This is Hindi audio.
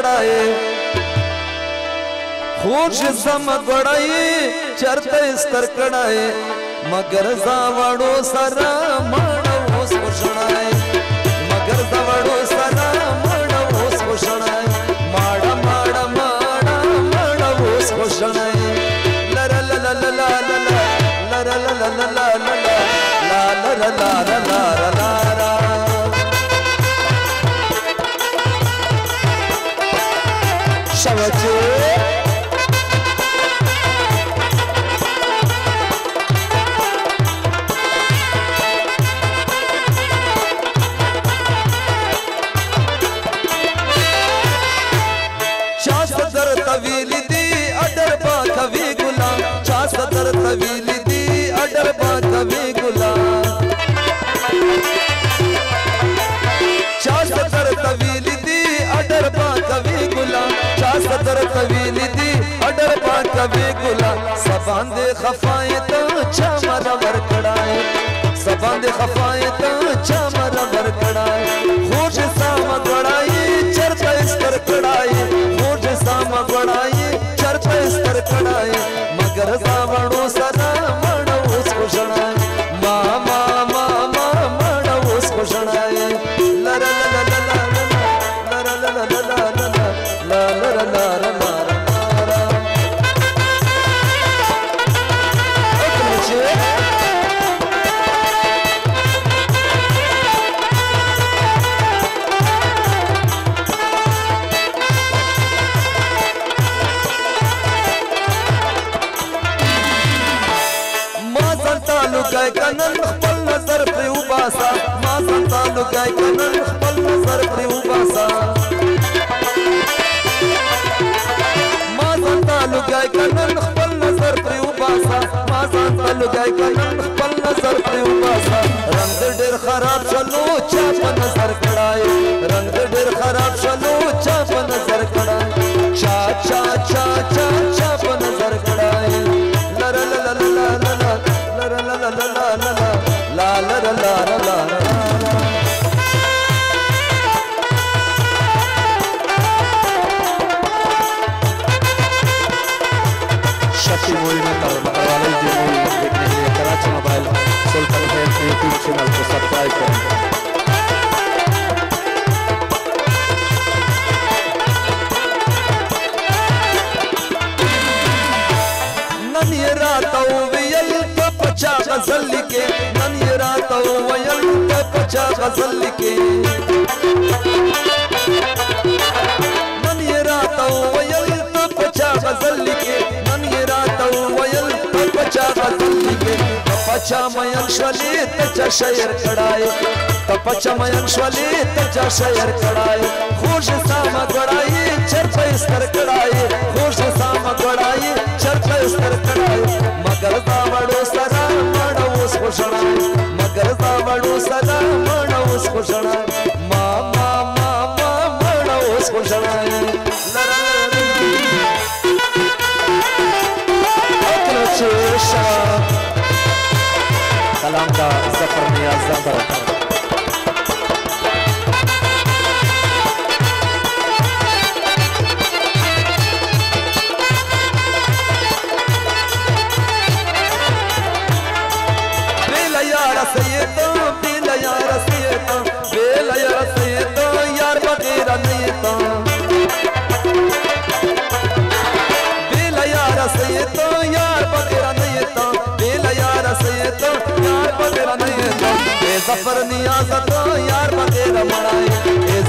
कड़ाए खुश सम गड़ाई चरते स्तर कड़ाए मगर जावड़ो सरा मानवो सोषणाए मगर जावड़ो सरा मानवो सोषणाए माड़ा माड़ा माड़ा मानवो सोषणाए लर ल ल ल ल ल लर ल ल ल ल ल ला लर ला ला ला ला शवचे तवीली दी अडर बा कवि गुला चा सदर तवीली दी अडर बा कवि गुला चा सदर तवीली दी अडर बा कवि गुला चा सदर तवीली दी अडर बा कवि गुला सबांदे खफाए तो चामर वर कड़ाए सबांदे खफाए तो चामर वर कड़ाए खुश साम गड़ाई चरता स्तर कड़ाए खुश साम गड़ाई चरता स्तर कड़ाए मगर जावड़ो सदा मणो उसको शणाए मा मा मा मा मणो उसको शणाए लर ल ल ल ल लर ल ल ल ल ल लर ल ल ल लुकाय कनन खपल नजर पे उबासा मां संता लुकाय कनन खपल नजर पे उबासा मां संता लुकाय कनन खपल नजर पे उबासा मां संता लुकाय कनन खपल नजर पे उबासा रंग डेर खराब चलो चाप नजर कड़ाए रंग डेर खराब चलो चाप नजर कड़ाए चा चा चा चा चाप नजर कड़ाए लर ल ल ल ल la la la la la la la la la la la Shakti movie में वाले जो मूवी देखने के लिए कराची मोबाइल सुल्तान खैर के यूट्यूब चैनल को सब्सक्राइब करें। पचा गजल लिखे नन ये रात वयल पचा गजल लिखे नन ये रात वयल पचा गजल लिखे नन ये रात वयल पचा गजल लिखे पचा मयन शली तचा शयर कड़ाए पचा मयन शली तचा शयर कड़ाए खुश साम गड़ाई चरप स्तर कड़ाए खुश साम गड़ाई चरप स्तर कड़ाए मगर जावड़ो सरा मणो उसको शणाए मगर जावड़ो सरा मणो उसको शणाए मा मा मा मा मणो उसको शणाए कलाम का सफर नियाज ज़फर यार बगैरा नहीं तो बेला यार सही तो यार बगैरा नहीं तो बेला यार सही तो यार बगैरा नहीं तो जफर नियाज तो यार बगैरा मनाए